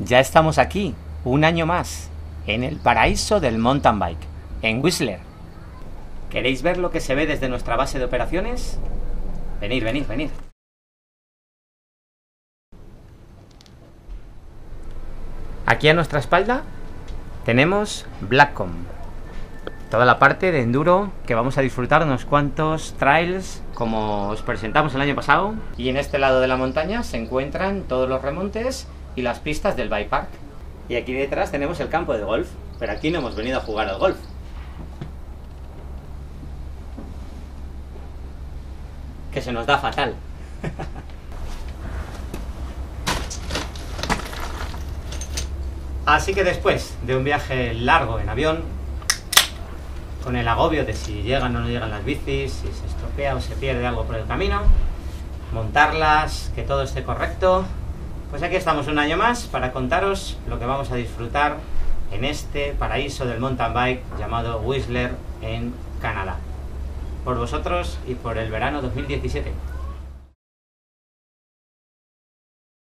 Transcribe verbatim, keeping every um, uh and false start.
Ya estamos aquí, un año más, en el paraíso del mountain bike, en Whistler. ¿Queréis ver lo que se ve desde nuestra base de operaciones? Venid, venid, venid. Aquí a nuestra espalda tenemos Blackcomb, toda la parte de enduro que vamos a disfrutar unos cuantos trails como os presentamos el año pasado. Y en este lado de la montaña se encuentran todos los remontes y las pistas del bike park. Y aquí detrás tenemos el campo de golf, pero aquí no hemos venido a jugar al golf. Que se nos da fatal. Así que después de un viaje largo en avión, con el agobio de si llegan o no llegan las bicis, si se estropea o se pierde algo por el camino, montarlas, que todo esté correcto, pues aquí estamos un año más para contaros lo que vamos a disfrutar en este paraíso del mountain bike llamado Whistler en Canadá. Por vosotros y por el verano dos mil diecisiete.